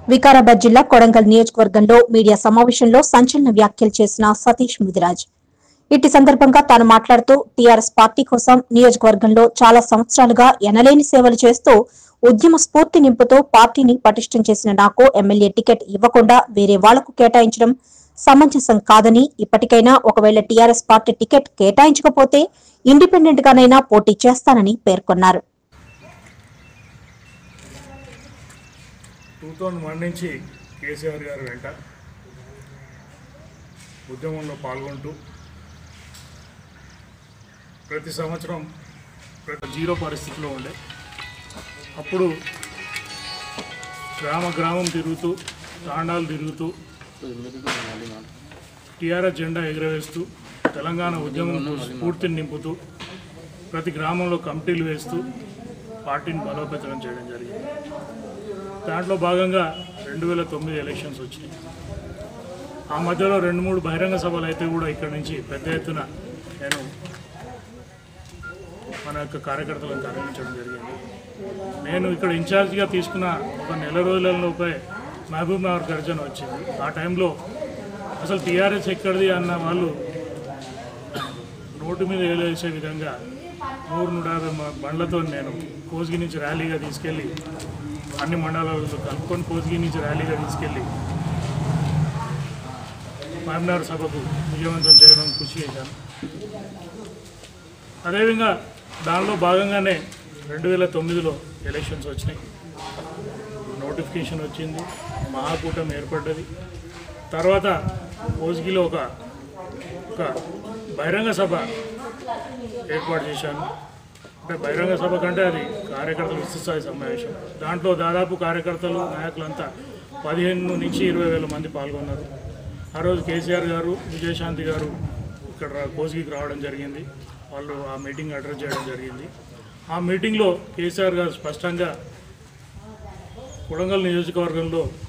వికారాబాద్ జిల్లా కొడంగల్ నియోజకవర్గంలో మీడియా సమావేశంలో సంచలన వ్యాఖ్యలు చేసిన సతీష్ ముదిరాజ్. ఇట్టి సందర్భంగా తాను మాట్లాడుతూ టీఆర్ఎస్ పార్టీ కోసం నియోజకవర్గంలో చాలా సంవత్సరాలుగా ఎనలేని సేవలు చేస్తూ ఉద్యమ స్ఫూర్తి నింపుతూ పార్టీని పటిష్టం చేసిన నాకు ఎమ్మెల్యే టికెట్ ఇవ్వకుండా వేరే వాళ్లకు కేటాయించడం సమంజసం కాదని, ఇప్పటికైనా ఒకవేళ టీఆర్ఎస్ పార్టీ టికెట్ కేటాయించకపోతే ఇండిపెండెంట్ గానైనా పోటీ చేస్తానని పేర్కొన్నారు. 2001 నుంచి కేసీఆర్ గారు వెంట ఉద్యమంలో పాల్గొంటూ ప్రతి సంవత్సరం జీరో పరిస్థితిలో ఉండే అప్పుడు గ్రామం తిరుగుతూ తాండాలు తిరుగుతూ టీఆర్ఎస్ జెండా ఎగురవేస్తూ తెలంగాణ ఉద్యమం స్ఫూర్తిని నింపుతూ ప్రతి గ్రామంలో కమిటీలు వేస్తూ పార్టీని బలోపేతం చేయడం జరిగింది. దాంట్లో భాగంగా 2009 ఎలక్షన్స్ వచ్చినాయి. ఆ మధ్యలో 2-3 బహిరంగ సభలు అయితే కూడా ఇక్కడ నుంచి పెద్ద ఎత్తున నేను మన యొక్క కార్యకర్తలను తరలించడం జరిగింది. నేను ఇక్కడ ఇన్ఛార్జిగా తీసుకున్న ఒక నెల రోజులలోపే మహబూబ్ నగర్ గర్జన వచ్చింది. ఆ టైంలో అసలు టీఆర్ఎస్ ఎక్కడిది అన్న వాళ్ళు నోటు మీద వేసే విధంగా 100-150 బండ్లతో నేను కోసిగి నుంచి ర్యాలీగా తీసుకెళ్ళి అన్ని మండలాలతో కలుపుకొని కోసిగి నుంచి ర్యాలీగా తీసుకెళ్ళి మహబూబ్నగర్ సభకు విజయవంతం చేయడానికి కృషి చేశాను. అదేవిధంగా దానిలో భాగంగానే 2009లో ఎలక్షన్స్ వచ్చినాయి. నోటిఫికేషన్ వచ్చింది, మహాకూటమి ఏర్పడ్డది. తర్వాత కోసిగిలో ఒక బహిరంగ సభ ఏర్పాటు చేశాను. అంటే బహిరంగ సభ కంటే అది కార్యకర్తల విస్తృతస్థాయి సమావేశం. దాంట్లో దాదాపు కార్యకర్తలు నాయకులంతా 15 నుంచి 20 వేల మంది పాల్గొన్నారు. ఆ రోజు కేసీఆర్ గారు, విజయశాంతి గారు ఇక్కడ కోసిగికి రావడం జరిగింది. వాళ్ళు ఆ మీటింగ్ అడ్రస్ చేయడం జరిగింది. ఆ మీటింగ్లో కేసీఆర్ గారు స్పష్టంగా కొడంగల్ నియోజకవర్గంలో